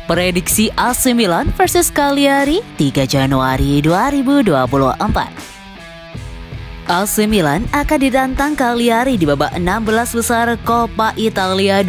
Prediksi AC Milan versus Cagliari 3 Januari 2024. AC Milan akan ditantang Cagliari di babak 16 besar Coppa Italia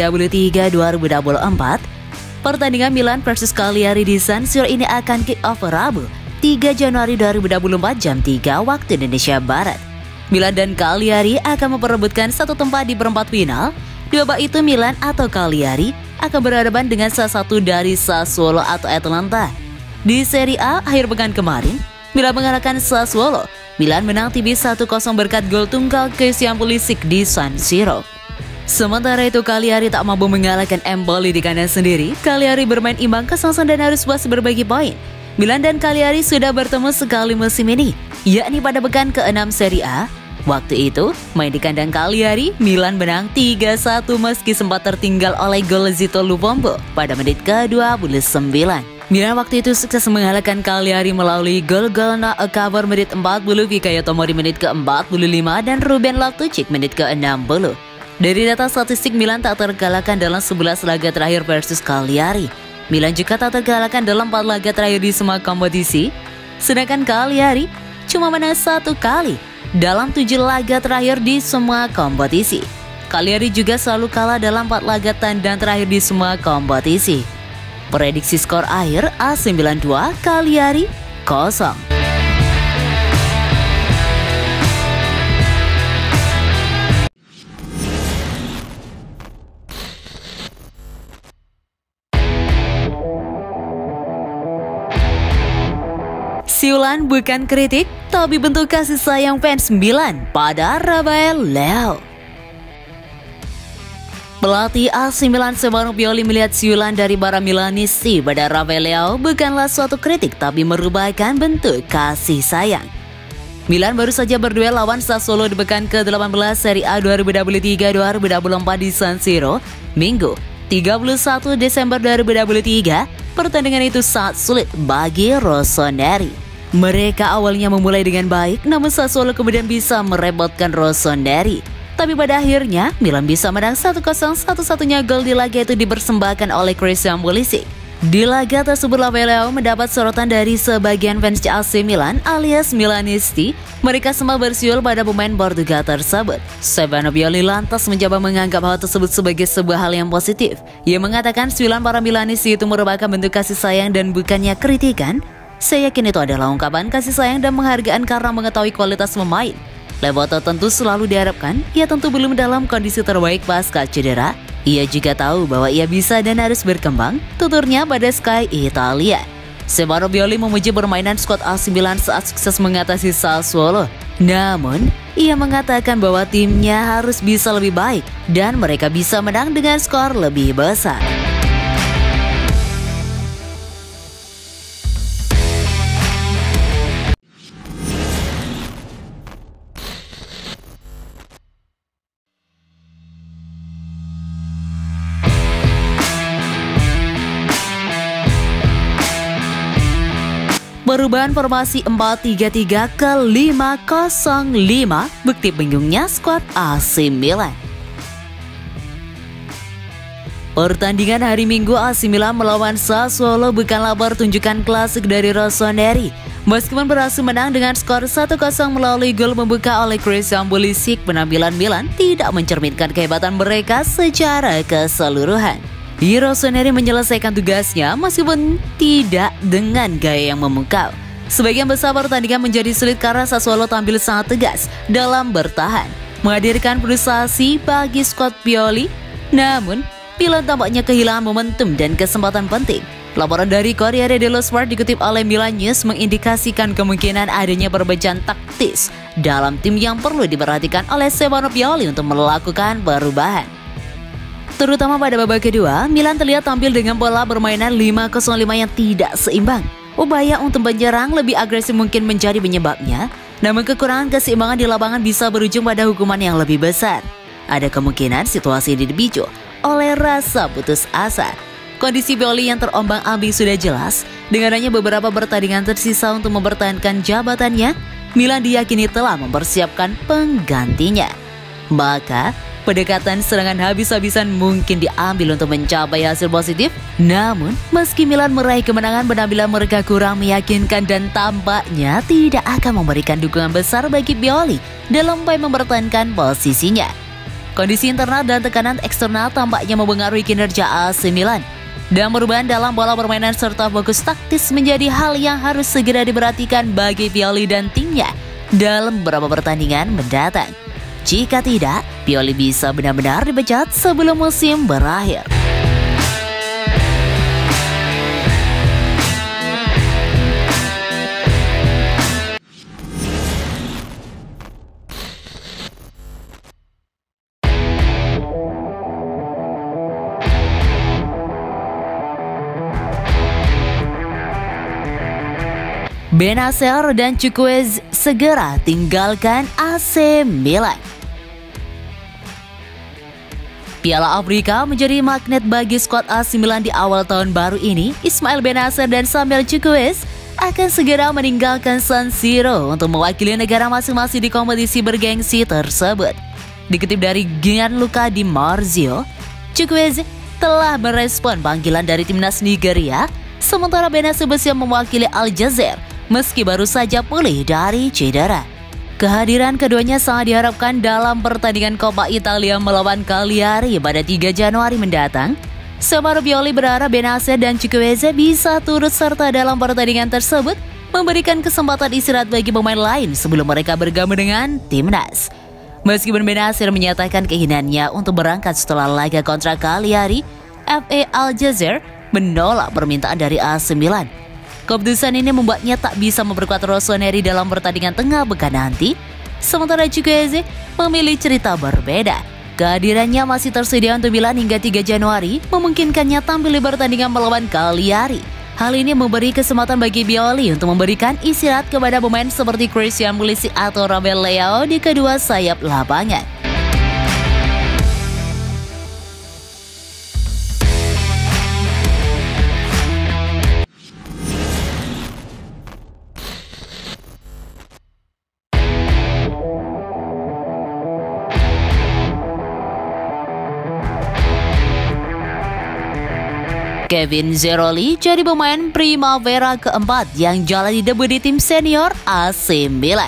2023-2024. Pertandingan Milan versus Cagliari di San Siro ini akan kick-off Rabu 3 Januari 2024 jam 3 waktu Indonesia Barat. Milan dan Cagliari akan memperebutkan satu tempat di perempat final. Di babak itu Milan atau Cagliari akan berhadapan dengan salah satu dari Sassuolo atau Atalanta. Di Serie A akhir pekan kemarin, Milan mengalahkan Sassuolo. Milan menang tipis 1-0 berkat gol tunggal Christian Pulisic di San Siro. Sementara itu Cagliari tak mampu mengalahkan Empoli di kandang sendiri. Cagliari bermain imbang kosong dan harus puas berbagi poin. Milan dan Cagliari sudah bertemu sekali musim ini, yakni pada pekan ke-6 Serie A. Waktu itu, main di kandang Cagliari, Milan menang 3-1 meski sempat tertinggal oleh gol Zito Lupombo pada menit ke-29. Milan waktu itu sukses mengalahkan Cagliari melalui gol-gol Noah Okafor menit 40, Fikayo Tomori menit ke-45, dan Ruben Loftus-Cheek menit ke-60. Dari data statistik, Milan tak terkalahkan dalam 11 laga terakhir versus Cagliari. Milan juga tak terkalahkan dalam 4 laga terakhir di semua kompetisi, sedangkan Cagliari cuma menang 1 kali dalam 7 laga terakhir di semua kompetisi. Cagliari juga selalu kalah dalam 4 laga tandang terakhir di semua kompetisi. Prediksi skor akhir AC Milan 2, Cagliari 0. Siulan bukan kritik, tapi bentuk kasih sayang fans Milan pada Rafael Leao. Pelatih AC Milan Stefano Pioli melihat siulan dari para Milanisti pada Rafael Leao bukanlah suatu kritik, tapi merupakan bentuk kasih sayang. Milan baru saja berduel lawan Sassuolo di pekan ke-18 Serie A 2023-2024 di San Siro, Minggu 31 Desember 2023. Pertandingan itu sangat sulit bagi rossoneri. Mereka awalnya memulai dengan baik, namun Sassuolo kemudian bisa merepotkan rossoneri. Tapi pada akhirnya, Milan bisa menang 1-0. Satu-satunya gol di laga itu dipersembahkan oleh Christian Pulisic. Di laga tersebut, Rafael Leao mendapat sorotan dari sebagian fans AC Milan alias Milanisti. Mereka semua bersiul pada pemain Portugal tersebut. Stefano Pioli lantas mencoba menganggap hal tersebut sebagai sebuah hal yang positif. Ia mengatakan siulan para Milanisti itu merupakan bentuk kasih sayang dan bukannya kritikan. Saya yakin itu adalah ungkapan kasih sayang dan penghargaan karena mengetahui kualitas pemain. Level tertentu selalu diharapkan. Ia tentu belum dalam kondisi terbaik pasca cedera. Ia juga tahu bahwa ia bisa dan harus berkembang, tuturnya pada Sky Italia. Stefano Pioli memuji permainan skuad AC Milan saat sukses mengatasi Sassuolo. Namun, ia mengatakan bahwa timnya harus bisa lebih baik dan mereka bisa menang dengan skor lebih besar. Perubahan formasi 4-3-3 ke 5-0-5, bukti binggungnya skuad AC Milan. Pertandingan hari Minggu AC Milan melawan Sassuolo bukanlah pertunjukan klasik dari rossoneri. Meskipun berhasil menang dengan skor 1-0 melalui gol membuka oleh Christian Pulisic, penampilan Milan tidak mencerminkan kehebatan mereka secara keseluruhan. Rossoneri menyelesaikan tugasnya meskipun tidak dengan gaya yang memukau. Sebagian besar pertandingan menjadi sulit karena Sassuolo tampil sangat tegas dalam bertahan, menghadirkan frustasi bagi skuad Pioli. Namun, Milan tampaknya kehilangan momentum dan kesempatan penting. Laporan dari Corriere dello Sport dikutip oleh Milan News mengindikasikan kemungkinan adanya perbedaan taktis dalam tim yang perlu diperhatikan oleh Stefano Pioli untuk melakukan perubahan. Terutama pada babak kedua, Milan terlihat tampil dengan pola permainan 5-0-5 yang tidak seimbang. Upaya untuk menyerang lebih agresif mungkin menjadi penyebabnya, namun kekurangan keseimbangan di lapangan bisa berujung pada hukuman yang lebih besar. Ada kemungkinan situasi ini dipicu oleh rasa putus asa. Kondisi Pioli yang terombang-ambing sudah jelas. Dengan hanya beberapa pertandingan tersisa untuk mempertahankan jabatannya, Milan diyakini telah mempersiapkan penggantinya. Maka, Pendekatan serangan habis-habisan mungkin diambil untuk mencapai hasil positif. Namun, meski Milan meraih kemenangan, penampilan mereka kurang meyakinkan dan tampaknya tidak akan memberikan dukungan besar bagi Pioli dalam upaya mempertahankan posisinya. Kondisi internal dan tekanan eksternal tampaknya mempengaruhi kinerja AC Milan. Dan perubahan dalam pola permainan serta fokus taktis menjadi hal yang harus segera diperhatikan bagi Pioli dan timnya dalam beberapa pertandingan mendatang. Jika tidak, Pioli bisa benar-benar dipecat sebelum musim berakhir. Benacer dan Chukwueze segera tinggalkan AC Milan. Piala Afrika menjadi magnet bagi skuad AC Milan di awal tahun baru ini. Ismail Benacer dan Samuel Chukwueze akan segera meninggalkan San Siro untuk mewakili negara masing-masing di kompetisi bergengsi tersebut. Dikutip dari Gianluca Di Marzio, Chukwueze telah merespon panggilan dari timnas Nigeria, sementara Benacer bersiap mewakili Aljazair meski baru saja pulih dari cedera. Kehadiran keduanya sangat diharapkan dalam pertandingan Coppa Italia melawan Cagliari pada 3 Januari mendatang. Sementara Pioli berharap Benacer dan Chukwueze bisa turut serta dalam pertandingan tersebut, memberikan kesempatan istirahat bagi pemain lain sebelum mereka bergabung dengan timnas. Meskipun Benacer menyatakan keinginannya untuk berangkat setelah laga kontra Cagliari, FA Aljazair menolak permintaan dari AC Milan. Keputusan ini membuatnya tak bisa memperkuat Rossoneri dalam pertandingan tengah pekan nanti. Sementara Chukwueze memilih cerita berbeda. Kehadirannya masih tersedia untuk Milan hingga 3 Januari, memungkinkannya tampil di pertandingan melawan Cagliari. Hal ini memberi kesempatan bagi Pioli untuk memberikan istirahat kepada pemain seperti Christian Pulisic atau Rafael Leao di kedua sayap lapangan. Kevin Zeroli jadi pemain Primavera keempat yang jalani debut di tim senior AC Milan.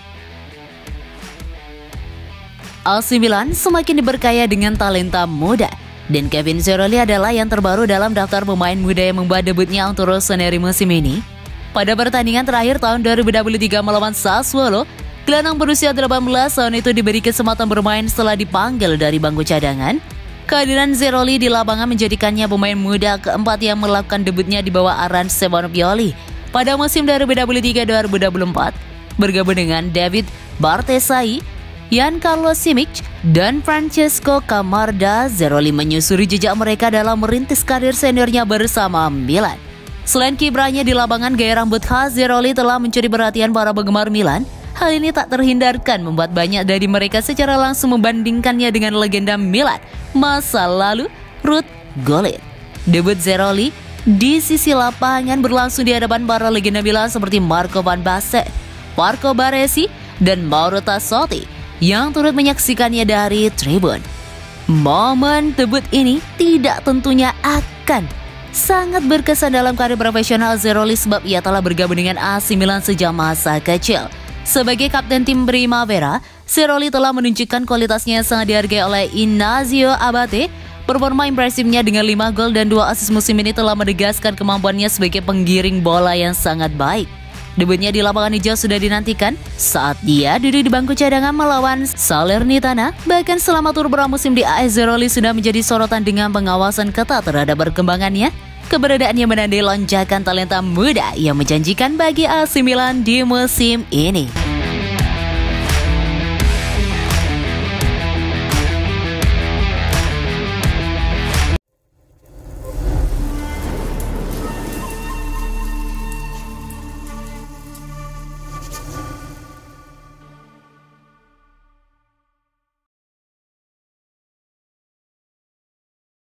AC Milan semakin diberkaya dengan talenta muda, dan Kevin Zeroli adalah yang terbaru dalam daftar pemain muda yang membuat debutnya untuk Rossoneri musim ini. Pada pertandingan terakhir tahun 2023 melawan Sassuolo, gelandang berusia 18 tahun itu diberi kesempatan bermain setelah dipanggil dari bangku cadangan. Kehadiran Zeroli di lapangan menjadikannya pemain muda keempat yang melakukan debutnya di bawah arahan Stefano Pioli pada musim 2023-2024, bergabung dengan David Bartesai, Giancarlo Simic, dan Francesco Camarda. Zeroli menyusuri jejak mereka dalam merintis karir seniornya bersama Milan. Selain kiprahnya di lapangan, gaya rambut khas Zeroli telah mencuri perhatian para penggemar Milan. Hal ini tak terhindarkan membuat banyak dari mereka secara langsung membandingkannya dengan legenda Milan masa lalu, Ruud Gullit. Debut Zeroli di sisi lapangan berlangsung di hadapan para legenda Milan seperti Marco van Basten, Marco Baresi, dan Mauro Tassotti yang turut menyaksikannya dari tribun. Momen debut ini tidak tentunya akan sangat berkesan dalam karir profesional Zeroli sebab ia telah bergabung dengan AC Milan sejak masa kecil. Sebagai kapten tim Primavera, Zeroli telah menunjukkan kualitasnya yang sangat dihargai oleh Ignazio Abate. Performa impresifnya dengan 5 gol dan 2 assist musim ini telah menegaskan kemampuannya sebagai penggiring bola yang sangat baik. Debutnya di lapangan hijau sudah dinantikan saat dia duduk di bangku cadangan melawan Salernitana. Bahkan selama tur pramusim di AS, Zeroli sudah menjadi sorotan dengan pengawasan ketat terhadap perkembangannya. Keberadaannya menandai lonjakan talenta muda yang menjanjikan bagi AC Milan di musim ini.